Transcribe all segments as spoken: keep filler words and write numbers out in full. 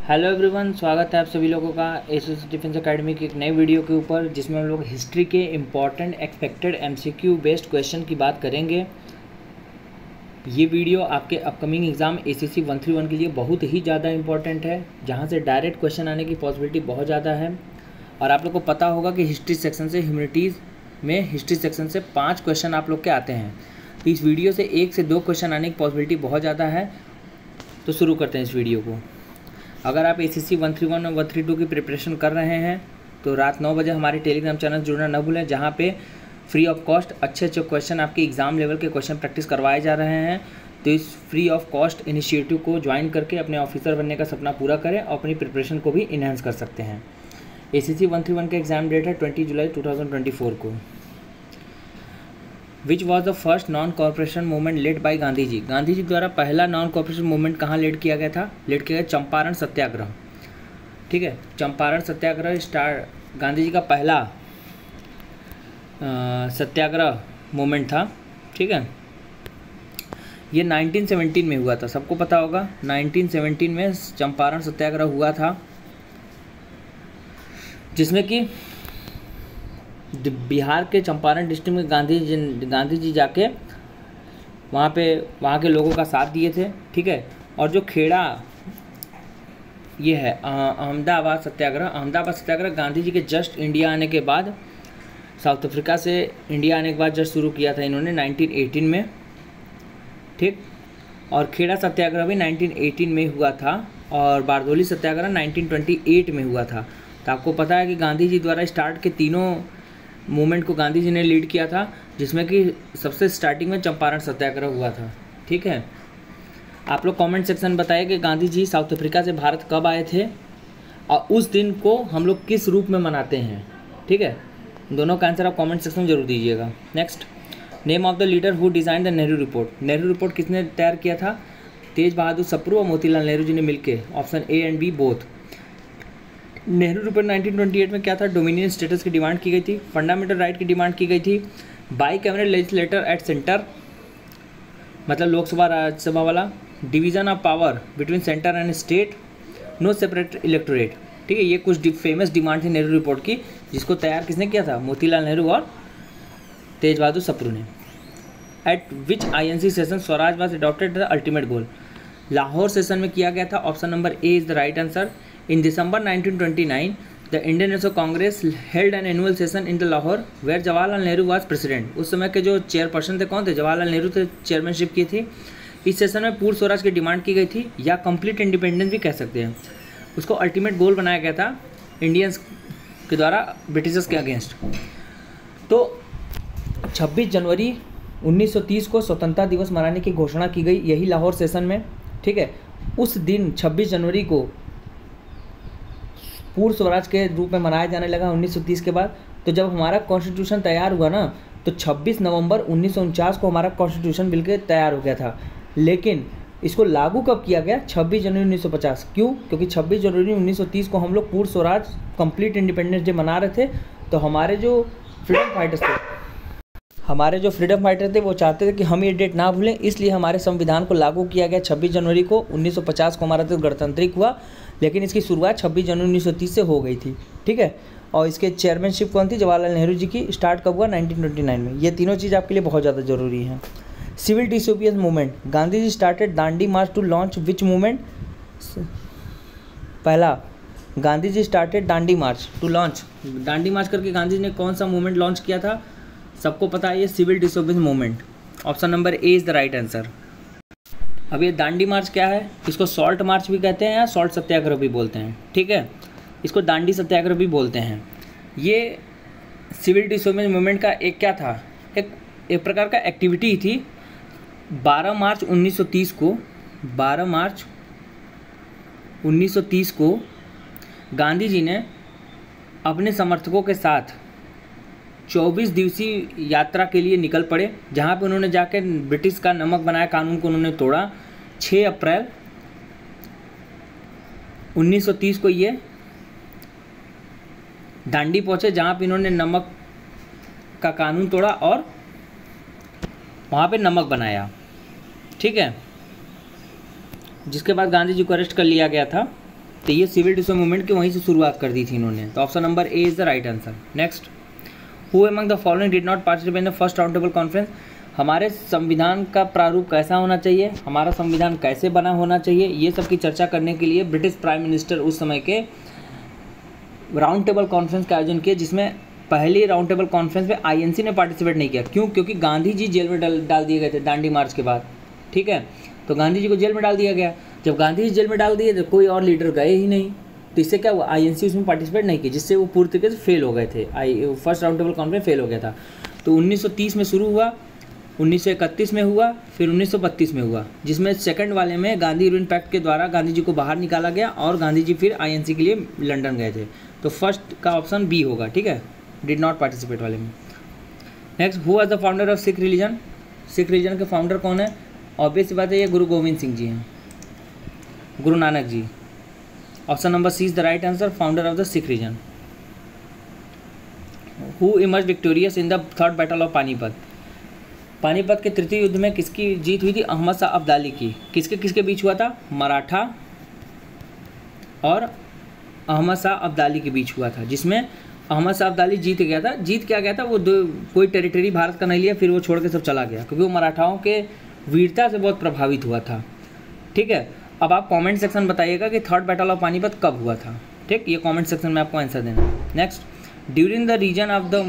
Hello everyone, स्वागत है आप सभी लोगों का एसएस डिफेंस एकेडमी की एक नई वीडियो के ऊपर, जिसमें हम लोग हिस्ट्री के important expected MCQ based question की बात करेंगे। ये वीडियो आपके upcoming exam SSC one three one के लिए बहुत ही ज़्यादा इंपॉर्टेंट है, जहाँ से डायरेक्ट क्वेश्चन आने की पॉसिबिलिटी बहुत ज़्यादा है। और आप लोग को पता होगा कि हिस्ट्री सेक्शन से ह्यूमैनिटीज़ में हिस्ट्री सेक्शन से पाँच क्वेश्चन आप लोग के आते हैं, तो इस वीडियो से एक से दो क्वेश्चन आने की पॉसिबिलिटी बहुत ज़्यादा है। तो शुरू करते हैं इस वीडियो को। अगर आप एसएससी वन थ्री वन और वन थ्री टू की प्रिपरेशन कर रहे हैं तो रात नौ बजे हमारे टेलीग्राम चैनल जुड़ना न भूलें, जहां पे फ्री ऑफ कॉस्ट अच्छे अच्छे क्वेश्चन आपके एग्ज़ाम लेवल के क्वेश्चन प्रैक्टिस करवाए जा रहे हैं। तो इस फ्री ऑफ कॉस्ट इनिशिएटिव को ज्वाइन करके अपने ऑफिसर बनने का सपना पूरा करें और अपनी प्रिपरेशन को भी इन्हेंस कर सकते हैं। एसएससी वन थ्री वन का एग्ज़ाम डेट है twenty July two thousand twenty four को। Which was the first non corporation movement led by Gandhi ji. Gandhi ji द्वारा पहला नॉन कॉर्पोरेशन मूवमेंट कहाँ लेड किया गया था? लेड किया गया चंपारण सत्याग्रह। ठीक है, चंपारण सत्याग्रह स्टार्ट गांधी जी का पहला सत्याग्रह मूवमेंट था। ठीक है, ये नाइनटीन सेवनटीन में हुआ था, सबको पता होगा। नाइनटीन सेवनटीन में चंपारण सत्याग्रह हुआ था, जिसमें कि बिहार के चंपारण डिस्ट्रिक्ट में गांधी जी गांधी जी जाके वहाँ पे वहाँ के लोगों का साथ दिए थे। ठीक है, और जो खेड़ा ये है अहमदाबाद सत्याग्रह, अहमदाबाद सत्याग्रह गांधी जी के जस्ट इंडिया आने के बाद, साउथ अफ्रीका से इंडिया आने के बाद जस्ट शुरू किया था इन्होंने नाइनटीन एटीन में। ठीक, और खेड़ा सत्याग्रह भी नाइनटीन एटीन में हुआ था, और Bardoli Satyagraha nineteen twenty eight में हुआ था। तो आपको पता है कि गांधी जी द्वारा स्टार्ट के तीनों मूवमेंट को गांधी जी ने लीड किया था, जिसमें कि सबसे स्टार्टिंग में चंपारण सत्याग्रह हुआ था। ठीक है, आप लोग कमेंट सेक्शन में बताइए कि गांधी जी साउथ अफ्रीका से भारत कब आए थे और उस दिन को हम लोग किस रूप में मनाते हैं। ठीक है, दोनों का आंसर आप कमेंट सेक्शन में जरूर दीजिएगा। Next, name of the leader who design the Nehru report. Nehru report किसने तैयार किया था? तेज बहादुर सप्रू और मोतीलाल नेहरू जी ने मिलकर। Option A and B both. Nehru report nineteen twenty eight में क्या था? डोमिनियन स्टेटस की डिमांड की गई थी, फंडामेंटल राइट की डिमांड की गई थी, bicameral legislator at centre, मतलब लोकसभा राज्यसभा वाला, division of power between centre and state, no separate electorate. ठीक है, ये कुछ फेमस डिमांड थी नेहरू रिपोर्ट की, जिसको तैयार किसने किया था? मोतीलाल नेहरू और तेज बहादुर सप्रू ने। At which INC session Swaraj was adopted the ultimate goal. Lahore session में किया गया था। Option number A is the right answer. In December nineteen twenty-nine, the Indian National Congress held an annual session in the Lahore, where Jawaharlal Nehru was president. उस समय के जो chairperson थे कौन थे? जवाहरलाल नेहरू थे, चेयरमैनशिप की थी। इस सेशन में पूर्ण स्वराज की डिमांड की गई थी, या कंप्लीट इंडिपेंडेंस भी कह सकते हैं। उसको अल्टीमेट गोल बनाया गया था इंडियंस के द्वारा ब्रिटिशर्स के अगेंस्ट। तो छब्बीस जनवरी उन्नीस सौ तीस को स्वतंत्रता दिवस मनाने की घोषणा की गई, यही लाहौर सेशन में। ठीक है, उस दिन छब्बीस जनवरी को पूर्ण स्वराज के रूप में मनाया जाने लगा उन्नीस सौ तीस के बाद। तो जब हमारा कॉन्स्टिट्यूशन तैयार हुआ ना, तो छब्बीस नवंबर उन्नीस सौ उनचास को हमारा कॉन्स्टिट्यूशन बिल के तैयार हो गया था। लेकिन इसको लागू कब किया गया? छब्बीस जनवरी उन्नीस सौ पचास। क्यों? क्योंकि छब्बीस जनवरी उन्नीस सौ तीस को हम लोग पूर्ण स्वराज कंप्लीट इंडिपेंडेंस डे मना रहे थे। तो हमारे जो फ्रीडम फाइटर्स थे हमारे जो फ्रीडम फाइटर थे वो चाहते थे कि हम ये डेट ना भूलें, इसलिए हमारे संविधान को लागू किया गया छब्बीस जनवरी को। उन्नीस सौ पचास को हमारा देश गणतांत्रिक हुआ, लेकिन इसकी शुरुआत छब्बीस जनवरी उन्नीस सौ तीस से हो गई थी। ठीक है, और इसके चेयरमैनशिप कौन थी? जवाहरलाल नेहरू जी की। स्टार्ट कब हुआ? नाइनटीन ट्वेंटी नाइन में। ये तीनों चीज़ आपके लिए बहुत ज़्यादा जरूरी है। Civil disobedience movement. Gandhi ji started Dandi march to launch which movement? पहला, Gandhi ji started Dandi march to launch. Dandi march करके गांधी जी ने कौन सा मूवमेंट लॉन्च किया था? सबको पता है, ये civil disobedience movement. Option number A is the right answer. अब ये दांडी मार्च क्या है? इसको सॉल्ट मार्च भी कहते हैं या सॉल्ट सत्याग्रह भी बोलते हैं। ठीक है, इसको दांडी सत्याग्रह भी बोलते हैं। ये सिविल डिसोबियंस मूवमेंट का एक क्या था? एक एक प्रकार का एक्टिविटी थी। बारह मार्च उन्नीस सौ तीस को बारह मार्च उन्नीस सौ तीस को गांधी जी ने अपने समर्थकों के साथ चौबीस दिवसीय यात्रा के लिए निकल पड़े, जहाँ पे उन्होंने जाकर ब्रिटिश का नमक बनाया कानून को उन्होंने तोड़ा। छह अप्रैल उन्नीस सौ तीस को ये दांडी पहुँचे, जहाँ पे इन्होंने नमक का कानून तोड़ा और वहाँ पे नमक बनाया। ठीक है, जिसके बाद गांधी जी को अरेस्ट कर लिया गया था। तो ये सिविल डिसऑर्डर मूवमेंट की वहीं से शुरुआत कर दी थी इन्होंने। तो option number A is the right answer. Next, who among the following did not participate in the first round table conference. हमारे संविधान का प्रारूप कैसा होना चाहिए, हमारा संविधान कैसे बना होना चाहिए, ये सब की चर्चा करने के लिए ब्रिटिश प्राइम मिनिस्टर उस समय के राउंड टेबल कॉन्फ्रेंस का आयोजन किया, जिसमें पहली राउंड टेबल कॉन्फ्रेंस में आईएनसी ने पार्टिसिपेट नहीं किया। क्यों? क्योंकि गांधी जी जेल में डाल डाल दिए गए थे दांडी मार्च के बाद। ठीक है, तो गांधी जी को जेल में डाल दिया गया। जब गांधी जी जेल में डाल दिए तो कोई और लीडर गए ही नहीं, तो इससे क्या हुआ, आईएनसी उसमें पार्टिसिपेट नहीं की, जिससे वो पूरी तरीके से फेल हो गए थे। I first round table conference fail हो गया था। तो उन्नीस सौ तीस में शुरू हुआ, उन्नीस सौ इकतीस में हुआ, फिर उन्नीस सौ बत्तीस में हुआ, जिसमें सेकंड वाले में गांधी यूनियन पैक्ट के द्वारा गांधी जी को बाहर निकाला गया और गांधी जी फिर आईएनसी के लिए लंदन गए थे। तो फर्स्ट का ऑप्शन बी होगा। ठीक है, डिड नॉट पार्टिसिपेट वाले में। Next, who was the founder of Sikh religion. Sikh religion के फाउंडर कौन है? ऑब्वियस बात है, ये गुरु गोविंद सिंह जी हैं, Guru Nanak ji. Option number C is the right answer, founder of the Sikh religion. Who emerge victorious in the third battle of Panipat. Panipat के तृतीय युद्ध में किसकी जीत हुई थी? अहमद शाह अब्दाली की। किसके किसके बीच हुआ था? मराठा और अहमद शाह अब्दाली के बीच हुआ था, जिसमें अहमद शाह अब्दाली जीत गया था। जीत क्या गया था, वो दो कोई टेरिटरी भारत का नहीं लिया, फिर वो छोड़ के सब चला गया, क्योंकि वो मराठाओं के वीरता से बहुत प्रभावित हुआ था। ठीक है, अब आप कमेंट सेक्शन बताइएगा कि थर्ड बैटल ऑफ पानीपत कब हुआ था। ठीक, ये कमेंट सेक्शन में आपको आंसर देना। Next, during the region of the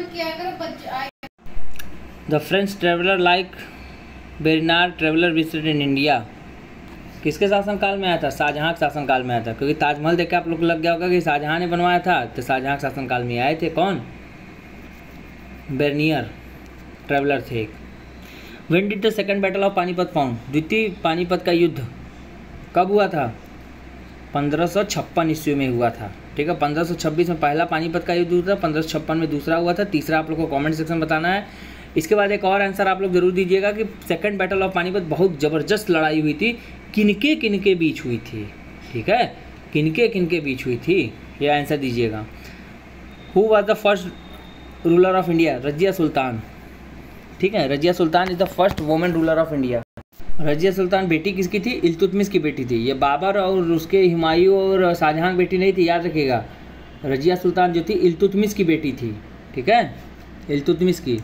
the French traveller like Bernard traveller visited in India. किसके शासनकाल में आया था? शाहजहाँ के शासनकाल में आया था, क्योंकि ताजमहल देख के आप लोग को लग गया होगा कि शाहजहाँ ने बनवाया था, तो शाहजहाँ के शासनकाल में आए थे। कौन? बेरनियर ट्रेवलर थे एक। When did the second battle of Panipat found. द्वितीय पानीपत का युद्ध कब हुआ था? पंद्रह सौ छप्पन ईस्वी में हुआ था। ठीक है, पंद्रह सौ छब्बीस में पहला पानीपत का युद्ध हुआ था, पंद्रह सौ छप्पन में दूसरा हुआ था, तीसरा आप लोग को कमेंट सेक्शन में बताना है। इसके बाद एक और आंसर आप लोग जरूर दीजिएगा कि सेकंड बैटल ऑफ पानीपत बहुत ज़बरदस्त लड़ाई हुई थी, किनके किनके बीच हुई थी। ठीक है, किनके किनके बीच हुई थी, ये आंसर दीजिएगा। Who was the first ruler of India. Razia Sultan. ठीक है, Razia Sultan is the first women ruler of India. Razia Sultan बेटी किसकी थी? इल्तुतमिश की बेटी थी। ये बाबर और उसके हुमायूं और शाहजहाँ की बेटी नहीं थी, याद रखिएगा। रजिया सुल्तान जो थी इल्तुतमिश की बेटी थी। ठीक है, इल्तुतमिश की।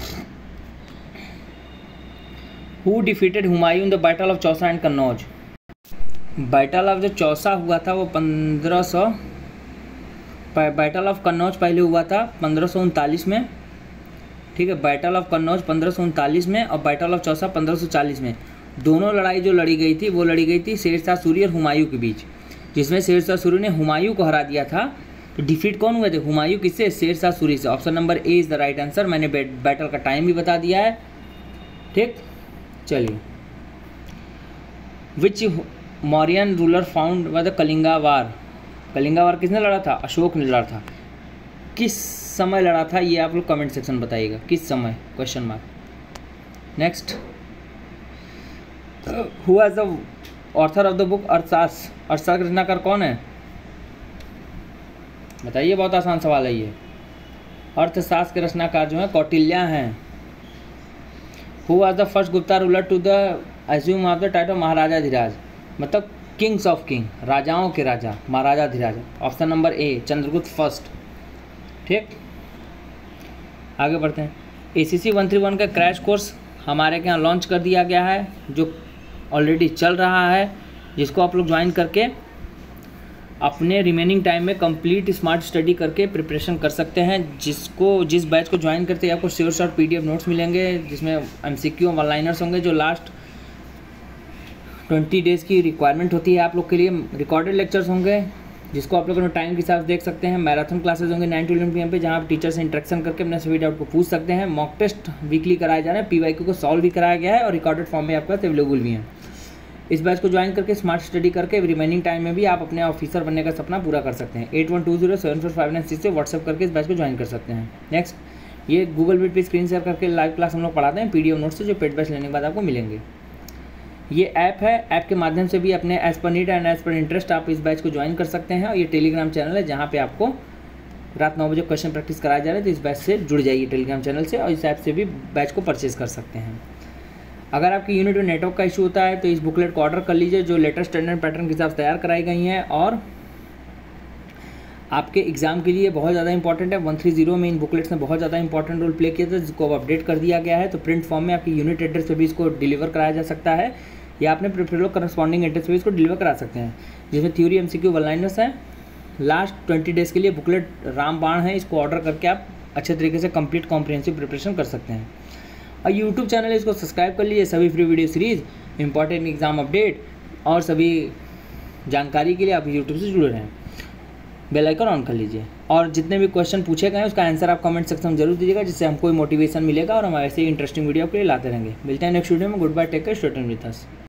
Who defeated Humayun in the battle of Chausa and Kannauj. Battle of जो चौसा हुआ था वो पंद्रह सौ, बैटल ऑफ कन्नौज पहले हुआ था पंद्रह सौ उनतालीस में। ठीक है, बैटल ऑफ कन्नौज पंद्रह सौ उनतालीस में और बैटल ऑफ चौसा पंद्रह सौ चालीस में। दोनों लड़ाई जो लड़ी गई थी वो लड़ी गई थी शेरशाह सूरी और हुमायूं के बीच, जिसमें शेरशाह सूरी ने हुमायूं को हरा दिया था। तो डिफीट कौन हुए थे? हुमायूं किससे? शेरशाह सूरी से। Option number A is the right answer. मैंने बैटल का टाइम भी बता दिया है। ठीक, चलिए। विच मौर्यन रूलर फाउंड व the Kalinga war. Kalinga war किसने लड़ा था? अशोक ने लड़ा था। किस समय लड़ा था, ये आप लोग कमेंट सेक्शन बताइएगा, किस समय, question mark. Next, who was the author of the book Arthashastra. Arthashastra रचनाकार कौन है? बताइए, बहुत आसान सवाल है ये। अर्थशास्त्र के रचनाकार जो है कौटिल्य हैं। Who was the first Gupta ruler to the assume of the title Maharaja Dhiraj. मतलब किंग्स ऑफ किंग, राजाओं के राजा, Maharaja Dhiraj. Option number A Chandragupta first. ठीक, आगे बढ़ते हैं। A C C one three one का क्रैश कोर्स हमारे यहाँ लॉन्च कर दिया गया है, जो ऑलरेडी चल रहा है, जिसको आप लोग ज्वाइन करके अपने रिमेनिंग टाइम में कंप्लीट स्मार्ट स्टडी करके प्रिपरेशन कर सकते हैं। जिसको जिस बैच को ज्वाइन करते हैं आपको श्योर शॉर्ट पीडीएफ नोट्स मिलेंगे, जिसमें एमसीक्यू वन लाइनर्स होंगे, जो लास्ट ट्वेंटी डेज़ की रिक्वायरमेंट होती है आप लोग के लिए। रिकॉर्डेड लेक्चर्स होंगे, जिसको आप लोग अपने टाइम के हिसाब से देख सकते हैं। मैराथन क्लासेस होंगे nine to eleven P M पे, जहाँ आप टीचर से इंटरेक्शन करके अपने सभी डाउट को पूछ सकते हैं। मॉक टेस्ट वीकली कराए जा रहे हैं, पीवाईक्यू को सॉल्व भी कराया गया है और रिकॉर्डेड फॉर्म में आपके पास अवेलेबल भी हैं। इस बैच को ज्वाइन करके स्मार्ट स्टडी करके रिमेनिंग टाइम में भी आप अपने ऑफिसर बनने का सपना पूरा कर सकते हैं। Eight one two zero seven four five nine six से व्हाट्सएप करके इस बैच को ज्वाइन कर सकते हैं। नेक्स्ट, ये गूगल मीट पे स्क्रीन शेयर करके लाइव क्लास हम लोग पढ़ाते हैं पीडीएफ नोट्स से, जो पेड बैच लेने के बाद आपको मिलेंगे। ये ऐप है, ऐप के माध्यम से भी अपने as per need and as per interest आप इस बैच को ज्वाइन कर सकते हैं। और ये टेलीग्राम चैनल है, जहाँ पे आपको रात नौ बजे क्वेश्चन प्रैक्टिस कराया जा रहा है। तो इस बैच से जुड़ जाइए टेलीग्राम चैनल से, और इस ऐप से भी बैच को परचेज कर सकते हैं। अगर आपकी यूनिट में नेटवर्क का इशू होता है तो इस बुकलेट को ऑर्डर कर लीजिए, जो लेटेस्ट स्टैंडर्ड पैटर्न के हिसाब से तैयार कराई गई हैं और आपके एग्जाम के लिए बहुत ज़्यादा इंपॉर्टेंट है। वन थ्री जीरो में इन बुकलेट्स ने बहुत ज़्यादा इंपॉर्टेंट रोल प्ले किया था, जिसको अब अपडेट कर दिया गया है। तो प्रिंट फॉर्म में आपकी यूनिट एड्रेस पे भी इसको डिलीवर कराया जा सकता है, या आपने प्रिफरेबल करस्पॉन्डिंग एड्रेस पे भी इसको डिलीवर करा सकते हैं, जिसमें थ्योरी एमसीक्यू वन लाइनर्स है। लास्ट ट्वेंटी डेज़ के लिए बुकलेट रामबाण है, इसको ऑर्डर करके आप अच्छे तरीके से कंप्लीट कॉम्प्रिहेंसिव प्रिपरेशन कर सकते हैं। और यूट्यूब चैनल इसको सब्सक्राइब कर लीजिए, सभी free video series, important exam update और सभी जानकारी के लिए आप यूट्यूब से जुड़े रहें। बेल आइकन ऑन कर लीजिए और जितने भी क्वेश्चन पूछे गए हैं उसका आंसर आप कमेंट सेक्शन में जरूर दीजिएगा, जिससे हमको मोटिवेशन मिलेगा और हम ऐसे ही इंटरेस्टिंग वीडियो आपके लिए लाते रहेंगे। मिलते हैं नेक्स्ट वीडियो में। Good bye, take care, stay tuned with us.